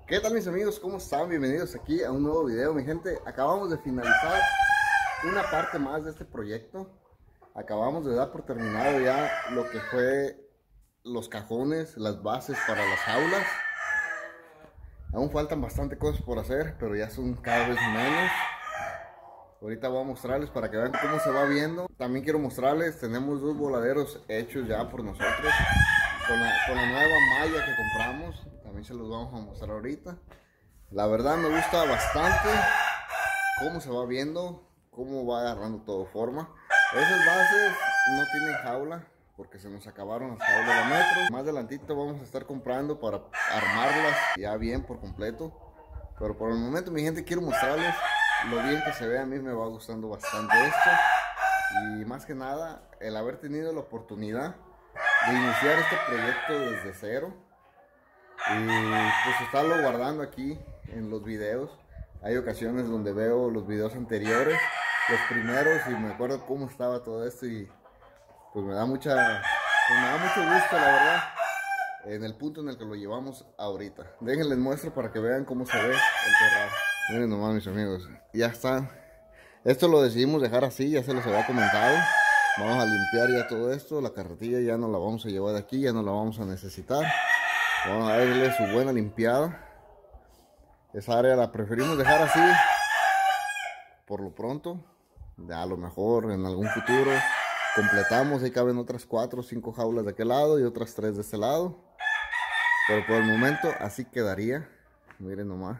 ¿Qué tal mis amigos? ¿Cómo están? Bienvenidos aquí a un nuevo video, mi gente. Acabamos de finalizar una parte más de este proyecto. Acabamos de dar por terminado ya lo que fue los cajones, las bases para las jaulas. Aún faltan bastante cosas por hacer, pero ya son cada vez menos. Ahorita voy a mostrarles para que vean cómo se va viendo. También quiero mostrarles, tenemos dos voladeros hechos ya por nosotros con la nueva malla que compramos. También se los vamos a mostrar ahorita. La verdad me gusta bastante cómo se va viendo, cómo va agarrando todo forma. Esas bases no tienen jaula porque se nos acabaron las jaulas de metro. Más adelantito vamos a estar comprando para armarlas ya bien por completo. Pero por el momento, mi gente, quiero mostrarles lo bien que se ve. A mí me va gustando bastante esto. Y más que nada, el haber tenido la oportunidad de iniciar este proyecto desde cero. Y pues estarlo guardando aquí en los videos. Hay ocasiones donde veo los videos anteriores, los primeros, y me acuerdo cómo estaba todo esto. Y pues me da mucho gusto, la verdad, en el punto en el que lo llevamos ahorita. Déjenles muestro para que vean cómo se ve el corral. Miren nomás, mis amigos, ya está. Esto lo decidimos dejar así, ya se los había comentado. Vamos a limpiar ya todo esto. La carretilla ya no la vamos a llevar de aquí, ya no la vamos a necesitar. Vamos a darle su buena limpiada. Esa área la preferimos dejar así por lo pronto. Ya a lo mejor en algún futuro completamos, ahí caben otras 4 o 5 jaulas de aquel lado y otras 3 de este lado. Pero por el momento así quedaría. Miren nomás.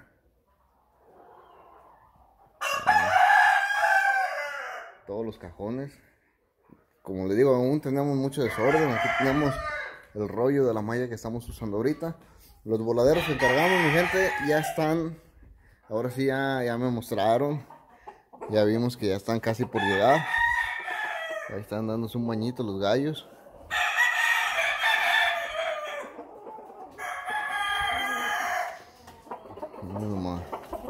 Todos los cajones. Como les digo, aún tenemos mucho desorden. Aquí tenemos el rollo de la malla que estamos usando ahorita. Los voladeros que encargamos, mi gente, ya están. Ahora sí ya me mostraron. Ya vimos que ya están casi por llegar. Ahí están dándose un bañito los gallos. Miren nomás.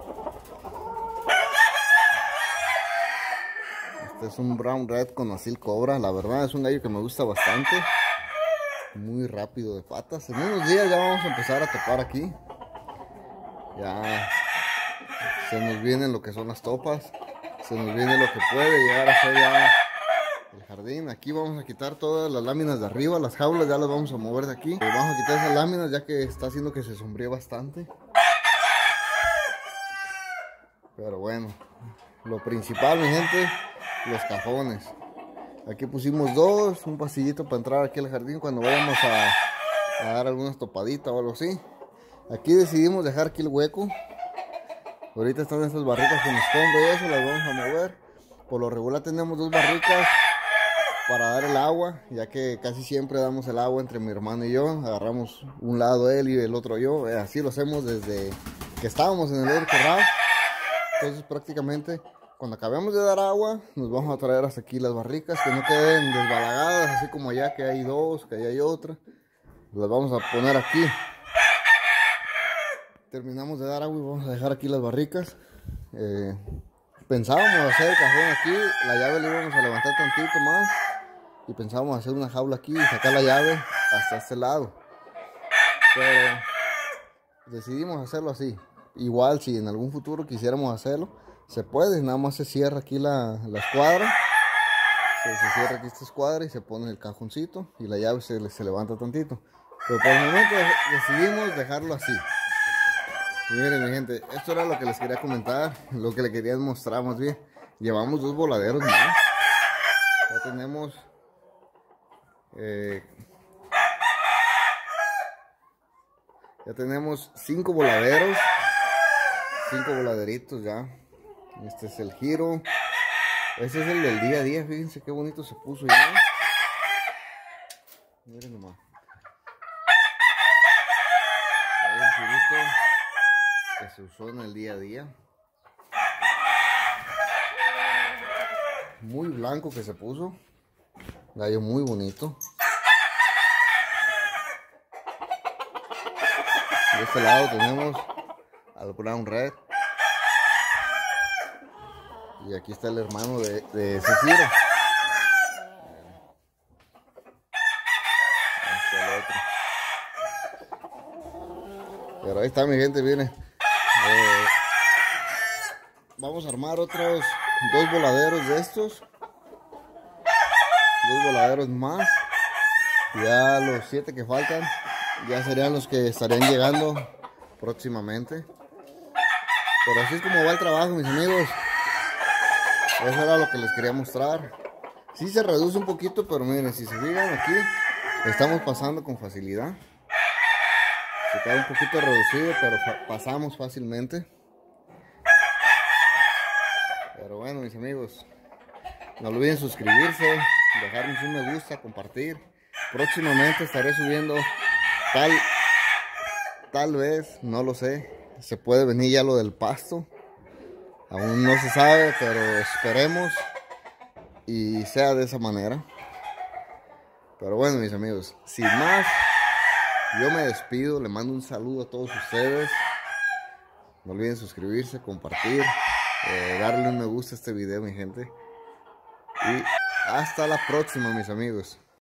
Este es un Brown Red con Asil Cobra. La verdad es un gallo que me gusta bastante. Muy rápido de patas. En unos días ya vamos a empezar a topar aquí. Ya se nos vienen lo que son las topas. Se nos viene lo que puede llegar a ser ya el jardín. Aquí vamos a quitar todas las láminas de arriba. Las jaulas ya las vamos a mover de aquí. Vamos a quitar esas láminas ya que está haciendo que se sombríe bastante. Pero bueno, lo principal, mi gente, los cajones. Aquí pusimos dos, un pasillito para entrar aquí al jardín cuando vayamos a dar algunas topaditas o algo así. Aquí decidimos dejar aquí el hueco. Ahorita están estas barricas con escombro y eso, las vamos a mover. Por lo regular tenemos dos barricas para dar el agua, ya que casi siempre damos el agua entre mi hermano y yo. Agarramos un lado él y el otro yo. Así lo hacemos desde que estábamos en el otro corral. Entonces prácticamente cuando acabemos de dar agua, nos vamos a traer hasta aquí las barricas, que no queden desbalagadas, así como allá que hay dos, que allá hay otra. Las vamos a poner aquí. Terminamos de dar agua y vamos a dejar aquí las barricas. Pensábamos hacer el cajón aquí, la llave le íbamos a levantar tantito más. Y pensábamos hacer una jaula aquí y sacar la llave hasta este lado. Pero decidimos hacerlo así. Igual si en algún futuro quisiéramos hacerlo, se puede, nada más se cierra aquí la escuadra. Se cierra aquí esta escuadra y se pone el cajoncito y la llave se levanta tantito. Pero por el momento decidimos dejarlo así. Y miren, mi gente, esto era lo que les quería comentar, lo que les quería mostrar más bien. Llevamos dos voladeros más. Ya tenemos ya tenemos 5 voladeros, 5 voladeritos ya. Este es el giro. Este es el del día a día. Fíjense qué bonito se puso ya. Miren nomás. Hay un girito que se usó en el día a día. Muy blanco que se puso. Gallo muy bonito. De este lado tenemos al Brown Red. Y aquí está el hermano de ese giro. Este es el otro. Pero ahí está mi gente, miren. Vamos a armar otros 2 voladeros de estos. 2 voladeros más. Ya los 7 que faltan ya serían los que estarían llegando próximamente. Pero así es como va el trabajo, mis amigos. Eso era lo que les quería mostrar. Sí se reduce un poquito, pero miren, si se fijan aquí, estamos pasando con facilidad. Se queda un poquito reducido, pero pasamos fácilmente. Pero bueno, mis amigos, no olviden suscribirse, dejarnos un me gusta, compartir. Próximamente estaré subiendo tal vez, no lo sé, se puede venir ya lo del pasto. Aún no se sabe, pero esperemos y sea de esa manera. Pero bueno, mis amigos, sin más, yo me despido, le mando un saludo a todos ustedes. No olviden suscribirse, compartir, darle un me gusta a este video, mi gente. Y hasta la próxima, mis amigos.